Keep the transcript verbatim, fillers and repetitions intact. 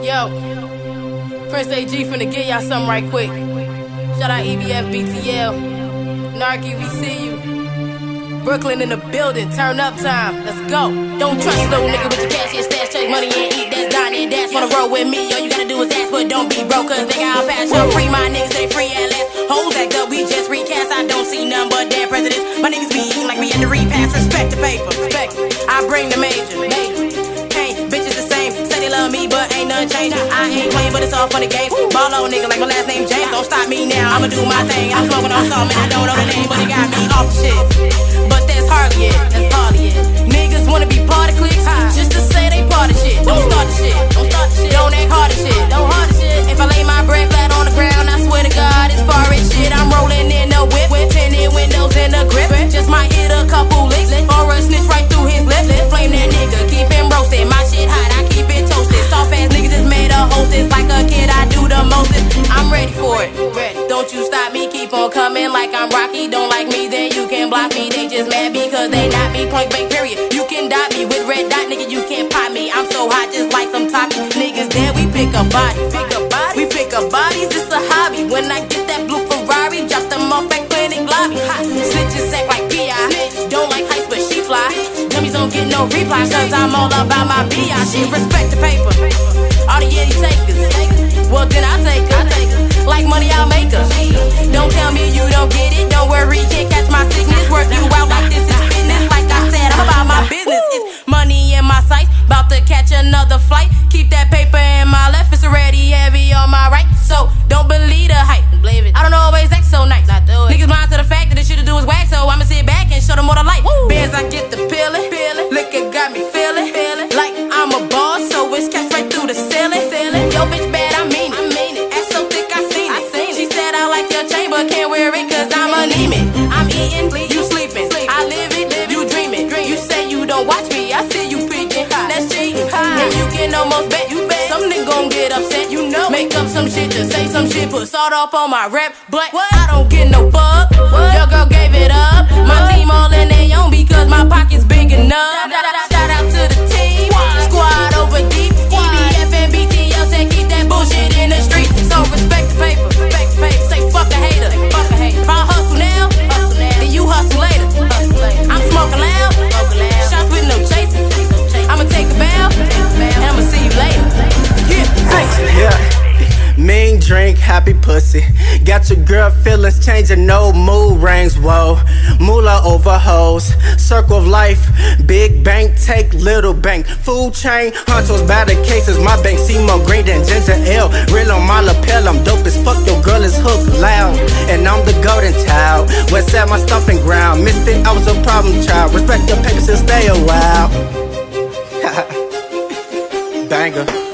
Yo, Prince A G finna get y'all something right quick. Shout out E B F B T L. Narky, we see you. Brooklyn in the building, turn up time, let's go. Don't trust no nigga with your cash and stash, chase money and eat, that's dine and dash. Wanna roll with me, all you gotta do is ask, but don't be broke, cause nigga I'll pass you. Free my niggas, they free at last. Hoes act up, we just recast, I don't see none but damn presidents. My niggas be eating like we had to repass, respect the paper, respect. I bring the major, major. Can't, bitches the same, say they love me, but ain't nothing changed. I ain't playing, but it's all for the game. Ball on nigga like my last name James, don't stop me now, I'ma do my thing. I'm smoking on something, I don't know the name, but it got me off the shit. But that's hardly it, that's hardly it. Niggas wanna be part of clicks, just to say they part of shit. Don't start the shit, don't start the shit. Don't act hard as shit, don't hard as shit. If I lay my bread flat on the ground, I swear to God, it's far as shit. I'm rolling in the whip, with tinted windows in the grip. Just might hit a couple licks, or a snitch right through his lip. Flame that nigga, keep him roasted. My shit hot, I keep it toasted. Soft ass niggas is made of hostess. Like a kid, I do the mostest. I'm ready for it, ready. Don't you stop me, keep on coming like I'm Rocky. Don't like me, then you can block me. They just mad because they not me, point blank period. You can dot me with red dot, nigga, you can't pop me. I'm so hot just like some Taki. Niggas there, we pick a body, pick a body. We pick up bodies, it's a hobby. When I get that blue Ferrari, drop them off at clinic lobby. Snitches act like P I, don't like heights but she fly. Dummies don't get no reply cause I'm all about my B I shit. Respect the paper, all the yeti takers. Well then I take her, like money I'll make her. Don't tell me you don't get it, don't worry, can't catch my sickness. Work you out like this is business. Like I said, I'm about my business. It's money in my sights, about to catch another flight. Keep that paper in my left, it's already heavy on my right. So don't believe the hype, believe it. I don't always act so nice. Not do it. Niggas blind to the fact that they should do is wax, so I'ma sit back and show them what I like. Bands I get the peeling, peeling. Liquor got me feeling, feeling like I'm a boss, so it's catch right through the ceiling, ceiling. Yo bitch bad, I mean it, I mean it. Ass so thick, I seen it. I seen it. She said I like your chain, but can't wear it cause I'm anemic. I'm eating, you sleeping. I live it, live you dream it. You say you don't watch me, I see you peeking. That's cheating. And you can almost bet, you bet. Some nigga gon' get upset, you know. Make up some shit to say some shit, put salt off on my rep. But what? I don't get no fuck. Your girl gave it up. My team all in they own because my pocket's big enough. Shout out to the team, squad over deep. E B F and B T L say keep that bullshit in the street. So respect the paper, respect the paper. Say fuck a hater, fuck a hater. If I hustle now, hustle now, then you hustle later. I'm smoking loud, shots with no chasing. I'ma take a bow, and I'ma see you later. Yeah, yeah. Mean drink, happy pussy. Got your girl feelings changing, no mood rings, whoa. Moolah over hoes, circle of life. Big bank, take little bank. Food chain, honchos by the cases. My bank see more green than ginger ale. Real on my lapel, I'm dope as fuck. Your girl is hooked loud, and I'm the golden child. West at my stomping ground. Missed it, I was a problem child. Respect your papers and stay a while. Banger.